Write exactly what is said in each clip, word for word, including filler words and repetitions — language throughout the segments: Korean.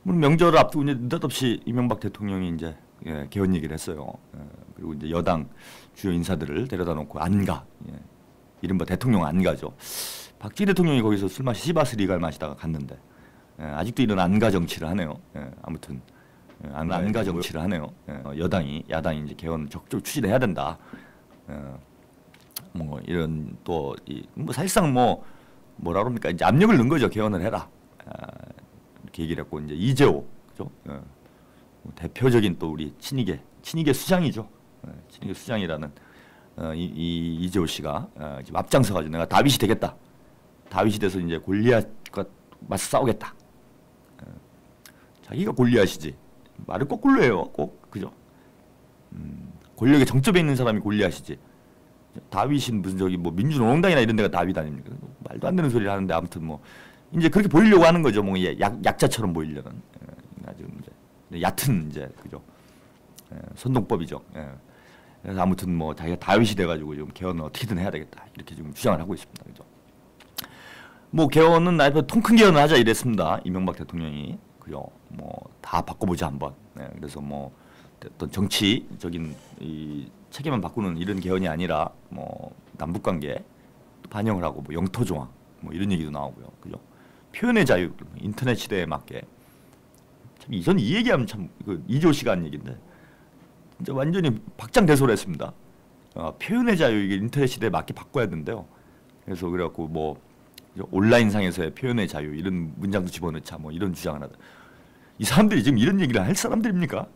명절을 앞두고 이제 느닷없이 이명박 대통령이 이제 예, 개헌 얘기를 했어요. 예, 그리고 이제 여당 주요 인사들을 데려다 놓고 안 가. 예, 이른바 대통령 안 가죠. 박정희 대통령이 거기서 술 마시 시바스리갈 마시다가 갔는데 예, 아직도 이런 안가 정치를 하네요. 예, 아무튼 예, 안, 안가 정치를 하네요. 예, 어, 여당이 야당이 이제 개헌 적극 추진해야 된다. 예, 뭐 이런 또 이 뭐 사실상 뭐 뭐라 그럽니까 이제 압력을 넣은 거죠. 개헌을 해라. 아, 이렇게 얘기를 했고 이제 이재호 그죠? 예, 뭐 대표적인 또 우리 친이계 친이계 수장이죠. 예, 친이계 수장이라는 어, 이, 이 이재호 씨가 어, 지금 앞장서가지고 내가 다윗이 되겠다. 다윗이 돼서 이제 골리앗과 맞서 싸우겠다. 예, 자기가 골리앗이지 말을 거꾸로 해요. 꼭 그죠? 음, 권력의 정점에 있는 사람이 골리앗이지. 다윗인 무슨 저기 뭐 민주노동당이나 이런 데가 다윗 아닙니까? 말도 안 되는 소리를 하는데 아무튼 뭐 이제 그렇게 보이려고 하는 거죠. 뭐 약, 약자처럼 보이려는 예, 아주 이제 얕은 이제 그죠? 예, 선동법이죠. 예. 그래서 아무튼 뭐 자기가 다윗이 돼가지고 지금 개헌을 어떻게든 해야 되겠다 이렇게 지금 주장을 하고 있습니다. 그죠? 뭐 개헌은 나이프 통큰 개헌을 하자 이랬습니다. 이명박 대통령이 그죠? 뭐 다 바꿔보자 한번. 예, 그래서 뭐 어떤 정치적인 이 체계만 바꾸는 이런 개헌이 아니라 뭐 남북 관계 반영을 하고 뭐 영토 조항 뭐 이런 얘기도 나오고요. 그죠? 표현의 자유, 인터넷 시대에 맞게. 참 이전 이 얘기하면 참 그 이재호 씨가 한 얘기인데 진짜 완전히 박장대소를 했습니다. 어, 표현의 자유 이게 인터넷 시대에 맞게 바꿔야 된대요. 그래서 그래갖고 뭐 온라인상에서의 표현의 자유 이런 문장도 집어넣자 뭐 이런 주장을 하다. 이 사람들이 지금 이런 얘기를 할 사람들입니까?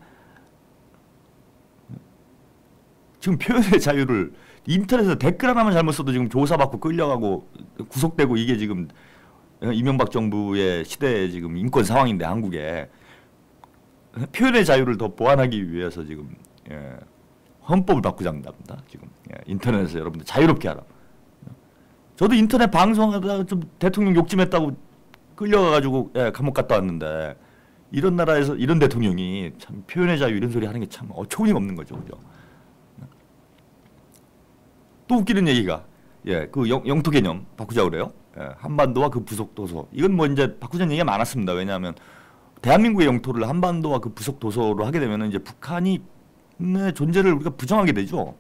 지금 표현의 자유를 인터넷에서 댓글 하나만 잘못 써도 지금 조사받고 끌려가고 구속되고 이게 지금 이명박 정부의 시대의 지금 인권 상황인데 한국에 표현의 자유를 더 보완하기 위해서 지금 예, 헌법을 바꾸자입니다. 지금 예, 인터넷에서 여러분들 자유롭게 하라. 저도 인터넷 방송하다가 좀 대통령 욕 좀 했다고 끌려가가지고 예, 감옥 갔다 왔는데 이런 나라에서 이런 대통령이 참 표현의 자유 이런 소리 하는 게 참 어처구니가 없는 거죠. 그죠? 또 웃기는 얘기가 예, 그 영, 영토 개념 바꾸자 그래요. 예, 한반도와 그 부속 도서. 이건 뭐 이제 바꾸자는 얘기가 많았습니다. 왜냐하면 대한민국의 영토를 한반도와 그 부속 도서로 하게 되면 이제 북한이 네, 존재를 우리가 부정하게 되죠.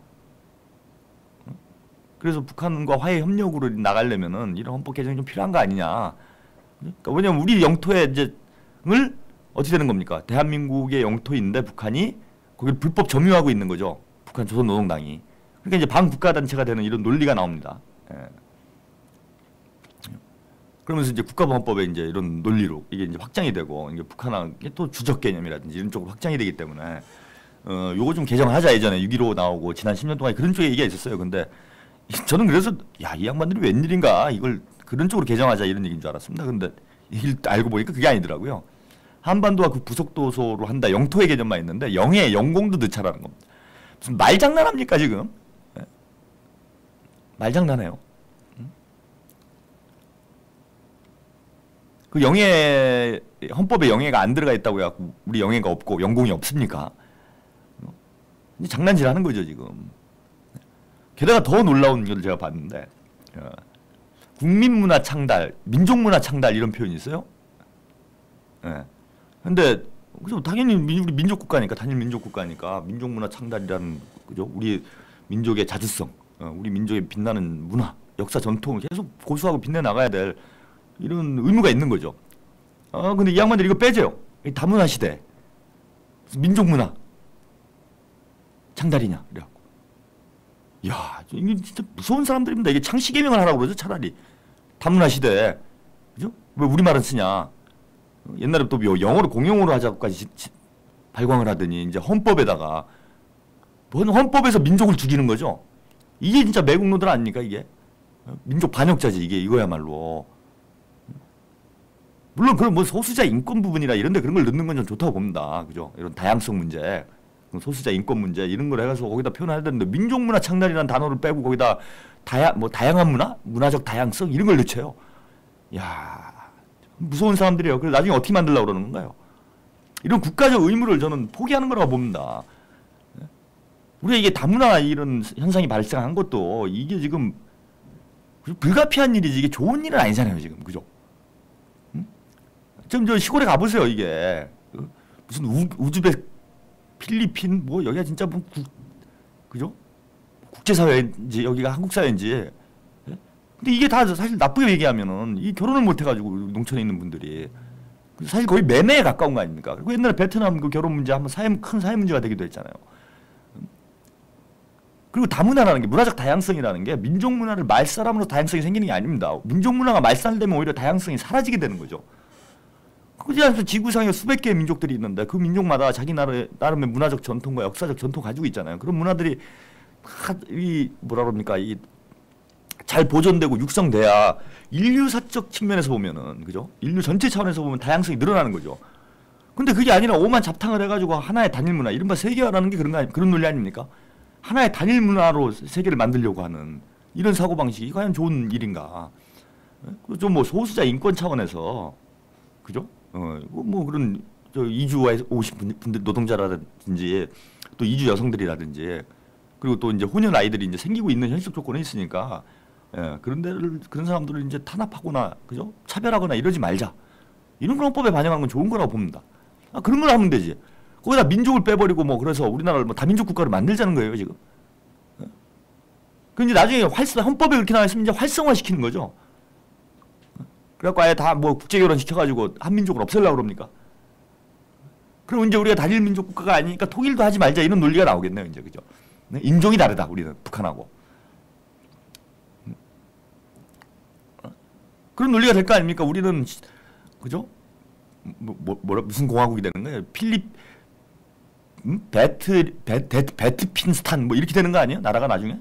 그래서 북한과 화해 협력으로 나가려면은 이런 헌법 개정이 좀 필요한 거 아니냐. 그러니까 왜냐면 우리 영토에 이제 을 어떻게 되는 겁니까? 대한민국의 영토인데 북한이 거기를 불법 점유하고 있는 거죠. 북한 조선노동당이. 그러니까 이제 반국가단체가 되는 이런 논리가 나옵니다. 예. 그러면서 이제 국가보안법에 이제 이런 논리로 이게 이제 확장이 되고 이게 북한은 또 주적 개념이라든지 이런 쪽으로 확장이 되기 때문에 어 요거 좀 개정하자 예전에 육점일오 나오고 지난 십 년 동안 그런 쪽에 얘기가 있었어요. 근데 저는 그래서 야, 이 양반들이 웬일인가 이걸 그런 쪽으로 개정하자 이런 얘기인 줄 알았습니다. 근데 이걸 알고 보니까 그게 아니더라고요. 한반도와 그 부속도서로 한다. 영토의 개념만 있는데 영의 영공도 넣자라는 겁니다. 무슨 말장난합니까 지금? 네. 말장난해요. 음? 그 영예 헌법에 영예가 안 들어가 있다고 해갖고 우리 영예가 없고 영공이 없습니까? 이제 장난질하는 거죠 지금. 게다가 더 놀라운 걸 제가 봤는데 어, 국민문화 창달, 민족문화 창달 이런 표현이 있어요. 예. 근데 그죠 당연히 우리 민족국가니까 단일 민족국가니까 민족문화 창달이라는 그죠 우리 민족의 자주성, 어, 우리 민족의 빛나는 문화, 역사 전통을 계속 고수하고 빛내 나가야 될 이런 의무가 있는 거죠. 어 근데 이 양반들이 이거 빼줘요. 다문화 시대, 민족문화 창달이냐 그래갖고. 야, 이게 진짜 무서운 사람들입니다. 이게 창씨 개명을 하라고 그러죠, 차라리. 다문화 시대에. 그죠? 왜 우리말은 쓰냐. 옛날에 또 영어로 공용어로 하자고까지 발광을 하더니 이제 헌법에다가 헌법에서 민족을 죽이는 거죠. 이게 진짜 매국노들 아닙니까, 이게? 민족 반역자지, 이게 이거야말로. 물론 그런 뭐 소수자 인권 부분이라 이런데 그런 걸 넣는 건 좀 좋다고 봅니다. 그죠? 이런 다양성 문제. 소수자 인권 문제 이런 걸 해가지고 거기다 표현해야 되는데 민족문화 창달이라는 단어를 빼고 거기다 다야 뭐 다양한 문화, 문화적 다양성 이런 걸 넣쳐요. 야 무서운 사람들이에요. 그래서 나중에 어떻게 만들려고 그러는 건가요? 이런 국가적 의무를 저는 포기하는 거라고 봅니다. 우리가 이게 다문화 이런 현상이 발생한 것도 이게 지금 불가피한 일이지 이게 좋은 일은 아니잖아요 지금 그죠? 응? 좀 저 시골에 가보세요. 이게 무슨 우, 우즈벡, 필리핀 뭐 여기가 진짜 뭐 국, 그죠? 국제사회인지 여기가 한국사회인지. 예? 근데 이게 다 사실 나쁘게 얘기하면은 이 결혼을 못 해가지고 농촌에 있는 분들이 사실 거의 매매에 가까운 거 아닙니까? 그리고 옛날에 베트남 그 결혼 문제 한번 사회, 큰 사회 문제가 되기도 했잖아요. 그리고 다문화라는 게 문화적 다양성이라는 게 민족 문화를 말사람으로 다양성이 생기는 게 아닙니다. 민족 문화가 말살되면 오히려 다양성이 사라지게 되는 거죠. 그렇지 않습니까? 지구상에 수백 개의 민족들이 있는데 그 민족마다 자기 나라, 나름의 문화적 전통과 역사적 전통 가지고 있잖아요. 그런 문화들이 다 이 뭐라 그럽니까? 이 잘 보존되고 육성돼야 인류사적 측면에서 보면은 그죠? 인류 전체 차원에서 보면 다양성이 늘어나는 거죠. 근데 그게 아니라 오만 잡탕을 해가지고 하나의 단일 문화, 이른바 세계화라는 게 그런 거 아니, 그런 논리 아닙니까? 하나의 단일 문화로 세계를 만들려고 하는 이런 사고 방식이 과연 좋은 일인가? 좀 뭐 소수자 인권 차원에서 그죠? 어, 뭐 그런 저 이주에 오신 분들 노동자라든지 또 이주 여성들이라든지 그리고 또 이제 혼연 아이들이 이제 생기고 있는 현실적 조건이 있으니까 예, 그런 데를 그런 사람들을 이제 탄압하거나 그죠? 차별하거나 이러지 말자. 이런 그런 법에 반영하는 건 좋은 거라고 봅니다. 아, 그런 걸 하면 되지. 거기다 민족을 빼버리고 뭐 그래서 우리나라를 뭐 다민족 국가를 만들자는 거예요 지금. 그 이제 나중에 활성 헌법에 그렇게 나와 있으면 이제 활성화 시키는 거죠. 그래갖고 아예 다 뭐 국제 결혼 시켜가지고 한민족을 없애려고 그럽니까? 그럼 이제 우리가 단일 민족 국가가 아니니까 통일도 하지 말자 이런 논리가 나오겠네요 이제 그죠? 인종이 다르다 우리는 북한하고. 그런 논리가 될 거 아닙니까? 우리는 그죠? 뭐, 뭐 뭐라 무슨 공화국이 되는 거예요? 필립 음? 베트 베, 베, 베트핀스탄 뭐 이렇게 되는 거 아니에요? 나라가 나중에?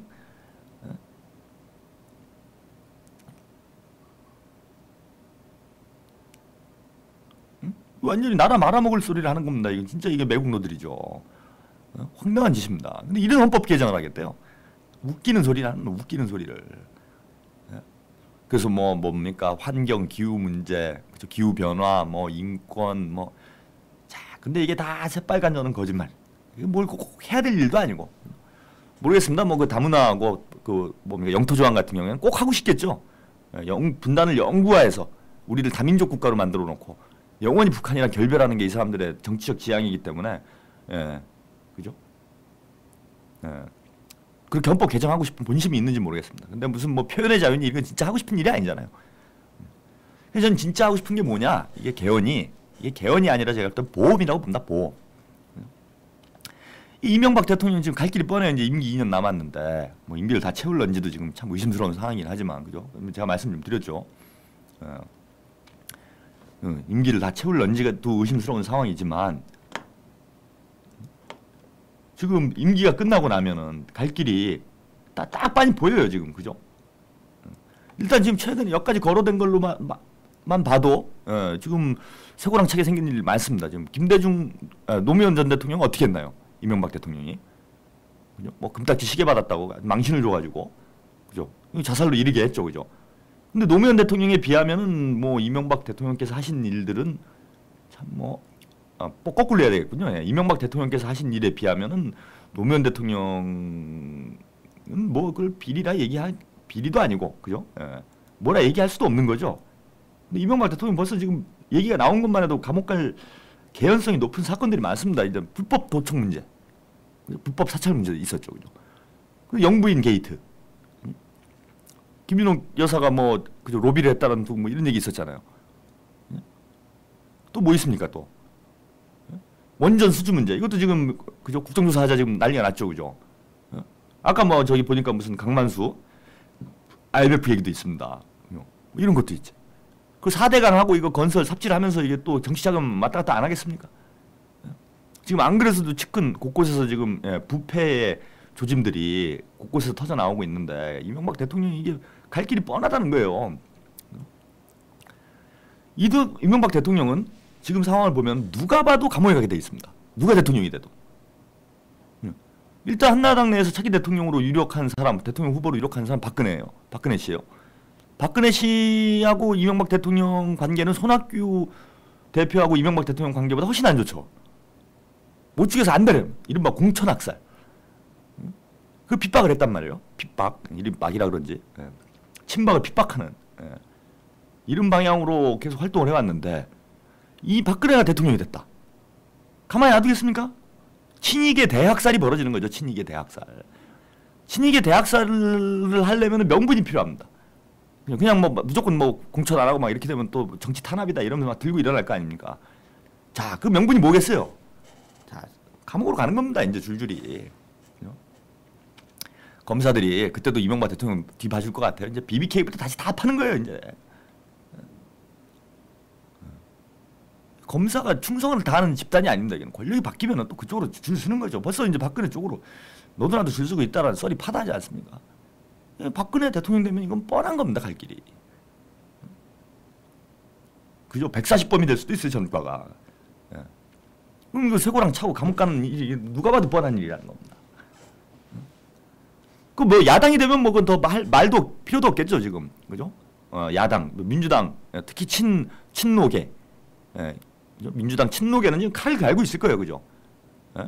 음? 완전히 나라 말아먹을 소리를 하는 겁니다. 이건 진짜 이게 매국노들이죠. 어? 황당한 짓입니다. 근데 이런 헌법 개정을 하겠대요. 웃기는 소리는 웃기는 소리를. 그래서 뭐 뭡니까 환경 기후 문제, 그렇죠? 기후 변화, 뭐 인권, 뭐 자, 근데 이게 다 새빨간 저는 거짓말. 이게 뭘 꼭 해야 될 일도 아니고 모르겠습니다. 뭐 그 다문화하고 그 뭡니까 영토 조항 같은 경우에는 꼭 하고 싶겠죠. 영 분단을 영구화해서 우리를 다민족 국가로 만들어 놓고 영원히 북한이랑 결별하는 게 이 사람들의 정치적 지향이기 때문에 예, 그죠? 예. 그렇게 헌법 개정하고 싶은 본심이 있는지 모르겠습니다. 근데 무슨 뭐 표현의 자유니 이건 진짜 하고 싶은 일이 아니잖아요. 그래서 저는 진짜 하고 싶은 게 뭐냐? 이게 개헌이 이게 개헌이 아니라 제가 어떤 보험이라고 본다. 보험. 이 이명박 대통령 지금 갈 길이 뻔해요. 이제 임기 이 년 남았는데 뭐 임기를 다 채울런지도 지금 참 의심스러운 상황이긴 하지만 그죠? 제가 말씀 좀 드렸죠. 어. 임기를 다 채울런지가 또 의심스러운 상황이지만. 지금 임기가 끝나고 나면은 갈 길이 딱, 딱 빤히 보여요, 지금. 그죠? 일단 지금 최근에 여기까지 거론된 걸로만 만 봐도, 예, 지금 쇠고랑차게 생긴 일 많습니다. 지금 김대중, 예, 노무현 전 대통령 어떻게 했나요? 이명박 대통령이. 그죠? 뭐 금딱지 시계 받았다고 망신을 줘가지고. 그죠? 자살로 이르게 했죠, 그죠? 근데 노무현 대통령에 비하면은 뭐 이명박 대통령께서 하신 일들은 참 뭐, 아, 거꾸로 해야 되겠군요. 예. 이명박 대통령께서 하신 일에 비하면은 노무현 대통령은 뭐 그걸 비리라 얘기할 비리도 아니고 그죠? 예. 뭐라 얘기할 수도 없는 거죠. 근데 이명박 대통령 벌써 지금 얘기가 나온 것만 해도 감옥 갈 개연성이 높은 사건들이 많습니다. 이제 불법 도청 문제, 불법 사찰 문제도 있었죠, 그죠? 그 영부인 게이트, 김윤옥 여사가 뭐 그죠 로비를 했다는 뭐 이런 얘기 있었잖아요. 또 뭐 있습니까 또? 원전 수주 문제 이것도 지금 그죠 국정조사 하자 지금 난리가 났죠 그죠. 아까 뭐 저기 보니까 무슨 강만수 아이엠에프 얘기도 있습니다. 뭐 이런 것도 있지. 그 사대강 하고 이거 건설 삽질하면서 이게 또 정치자금 왔다 갔다 안 하겠습니까? 지금 안 그래서도 측근 곳곳에서 지금 예, 부패의 조짐들이 곳곳에서 터져 나오고 있는데 이명박 대통령이 이게 갈 길이 뻔하다는 거예요. 이도 이명박 대통령은 지금 상황을 보면 누가 봐도 감옥에 가게 돼 있습니다. 누가 대통령이 돼도. 일단 한나라당 내에서 차기 대통령으로 유력한 사람, 대통령 후보로 유력한 사람 박근혜예요. 박근혜 씨예요. 박근혜 씨하고 이명박 대통령 관계는 손학규 대표하고 이명박 대통령 관계보다 훨씬 안 좋죠. 못 죽여서 안 되는 이른바 공천학살. 그 핍박을 했단 말이에요. 핍박, 이름 막이라 그런지. 친박을 핍박하는 이런 방향으로 계속 활동을 해왔는데 이 박근혜가 대통령이 됐다. 가만히 놔두겠습니까? 친이계 대학살이 벌어지는 거죠. 친이계 대학살. 친이계 대학살을 하려면 명분이 필요합니다. 그냥 뭐 무조건 뭐 공천 안 하고 막 이렇게 되면 또 정치 탄압이다 이러면서 막 들고 일어날 거 아닙니까? 자, 그 명분이 뭐겠어요? 자, 감옥으로 가는 겁니다. 이제 줄줄이. 검사들이 그때도 이명박 대통령 뒤봐줄 것 같아요. 이제 비비케이부터 다시 다 파는 거예요. 이제 검사가 충성을 다하는 집단이 아닙니다. 이건 권력이 바뀌면 또 그쪽으로 줄 서는 거죠. 벌써 이제 박근혜 쪽으로 너도나도 줄 서고 있다라는 썰이 파다하지 않습니까? 박근혜 대통령 되면 이건 뻔한 겁니다. 갈 길이. 그죠? 백사십 범이 될 수도 있어요. 전과가. 예. 그럼 이거 쇠고랑 차고 감옥 가는 일이 누가 봐도 뻔한 일이라는 겁니다. 그 뭐 야당이 되면 뭐 그건 더 말, 말도 필요도 없겠죠. 지금. 그죠? 어, 야당, 민주당, 특히 친, 친노계. 예. 민주당 친노계는 지금 칼 갈고 있을 거예요. 그죠? 예?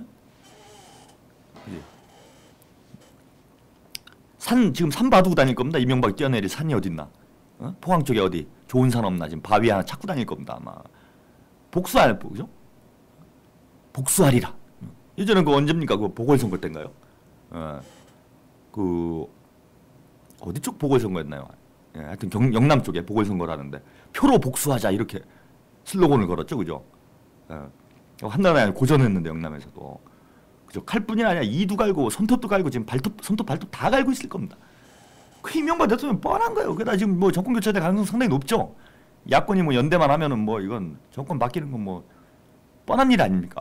산, 지금 산 봐두고 다닐 겁니다. 이명박이 뛰어내릴 산이 어딨나. 어? 포항 쪽에 어디 좋은 산 없나. 지금 바위 하나 찾고 다닐 겁니다. 아마. 복수할, 그죠? 복수하리라. 예전에 그 언제입니까? 그 보궐선거 때인가요? 어, 그, 어디 쪽 보궐선거였나요? 예, 하여튼 경, 영남 쪽에 보궐선거를 하는데 표로 복수하자 이렇게 슬로건을 걸었죠. 그죠? 예. 한나라에 고전했는데 영남에서도. 그죠? 칼뿐이 아니라 이도 갈고 손톱도 갈고 지금 발톱, 손톱, 발톱 다 갈고 있을 겁니다. 그 이명박 대통령 뻔한 거예요. 그러다 지금 뭐 정권 교체될 가능성 상당히 높죠. 야권이 뭐 연대만 하면은 뭐 이건 정권 바뀌는 건 뭐 뻔한 일 아닙니까?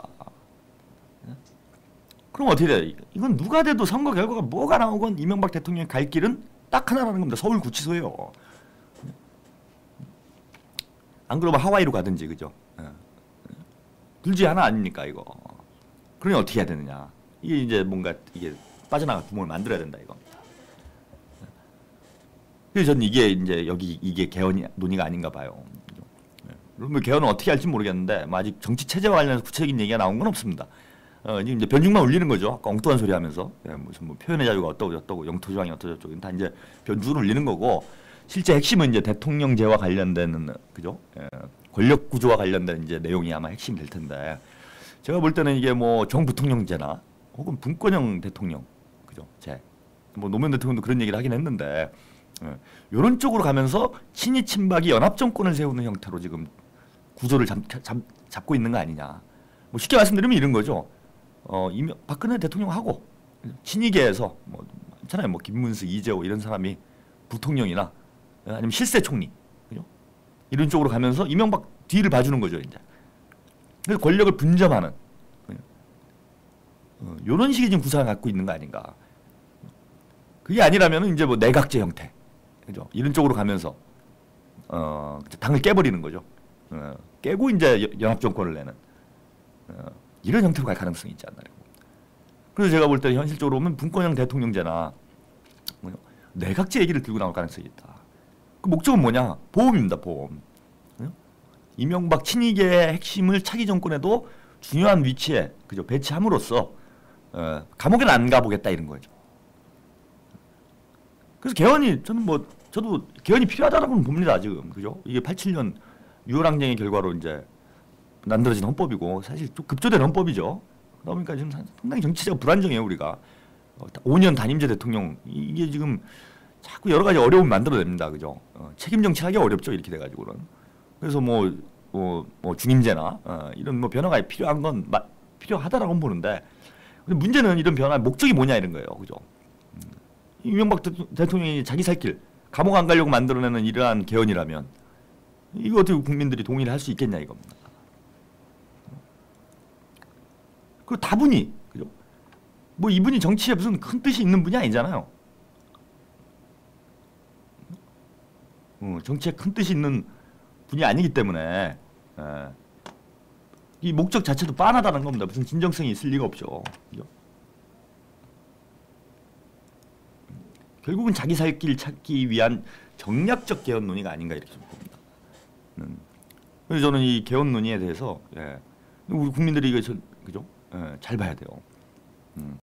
그럼 어떻게 돼? 이건 누가 돼도 선거 결과가 뭐가 나오건 이명박 대통령의 갈 길은 딱 하나라는 겁니다. 서울구치소예요. 안 그러면 하와이로 가든지, 그죠? 둘 중에 하나 아닙니까, 이거? 그러니 어떻게 해야 되느냐? 이게 이제 뭔가 이게 빠져나갈 구멍을 만들어야 된다, 이겁니다. 그래서 저는 이게 이제 여기 이게 개헌이 논의가 아닌가 봐요. 뭐 개헌은 어떻게 할지 모르겠는데, 뭐 아직 정치 체제와 관련해서 구체적인 얘기가 나온 건 없습니다. 어, 지금 이제 변죽만 울리는 거죠. 아까 엉뚱한 소리 하면서. 예, 무슨 뭐 표현의 자유가 어떠고 저떠고 영토조항이 어떠고 저쩌고 다 이제 변죽을 울리는 거고, 실제 핵심은 이제 대통령제와 관련되는, 그죠? 예, 권력 구조와 관련된 이제 내용이 아마 핵심이 될 텐데, 제가 볼 때는 이게 뭐 정부통령제나 혹은 분권형 대통령, 그죠? 제. 뭐 노무현 대통령도 그런 얘기를 하긴 했는데, 예, 이런 쪽으로 가면서 친이 친박이 연합정권을 세우는 형태로 지금 구조를 잡, 잡, 잡고 있는 거 아니냐. 뭐 쉽게 말씀드리면 이런 거죠. 어, 이명, 박근혜 대통령하고 친이계에서 뭐 있잖아요. 뭐 김문수, 이재호 이런 사람이 부통령이나 아니면 실세 총리, 그죠? 이런 쪽으로 가면서 이명박 뒤를 봐주는 거죠, 이제. 그래서 권력을 분점하는 어, 이런 식의 지금 구상을 갖고 있는 거 아닌가. 그게 아니라면 이제 뭐 내각제 형태, 그죠? 이런 쪽으로 가면서 어, 당을 깨버리는 거죠. 어, 깨고 이제 연합 정권을 내는. 어, 이런 형태로 갈 가능성이 있지 않나. 그래서 제가 볼 때 현실적으로 보면 분권형 대통령제나 내각제 얘기를 들고 나올 가능성이 있다. 그 목적은 뭐냐? 보험입니다. 보험. 이명박 친이계의 핵심을 차기 정권에도 중요한 위치에, 그죠? 배치함으로써 어, 감옥에는 안 가보겠다 이런 거죠. 그래서 개헌이 저는 뭐 저도 개헌이 필요하다라고는 봅니다. 지금, 그죠? 이게 팔십칠 년 유월 항쟁의 결과로 이제 만들어진 헌법이고 사실 좀 급조된 헌법이죠. 그러다 보니까 지금 상당히 정치적 불안정해요. 우리가 오 년 단임제 대통령 이게 지금 자꾸 여러 가지 어려움 만들어냅니다. 그죠? 어, 책임 정치하기 어렵죠. 이렇게 돼가지고는. 그래서 뭐, 뭐, 뭐 중임제나 어, 이런 뭐 변화가 필요한 건 마, 필요하다라고 보는데, 근데 문제는 이런 변화의 목적이 뭐냐 이런 거예요. 그죠? 음, 이명박 대통령이 자기 살 길 감옥 안 가려고 만들어내는 이러한 개헌이라면 이거 어떻게 국민들이 동의를 할 수 있겠냐 이겁니다. 그 다분히, 그죠? 뭐 이분이 정치에 무슨 큰 뜻이 있는 분이 아니잖아요. 어, 정치에 큰 뜻이 있는 분이 아니기 때문에 에, 이 목적 자체도 빤하다는 겁니다. 무슨 진정성이 있을 리가 없죠. 그죠? 결국은 자기 살 길 찾기 위한 정략적 개헌 논의가 아닌가 이렇게 좀 봅니다. 음. 그래서 저는 이 개헌 논의에 대해서 예, 우리 국민들이 이거 저, 그죠? 예, 잘 봐야 돼요. 음.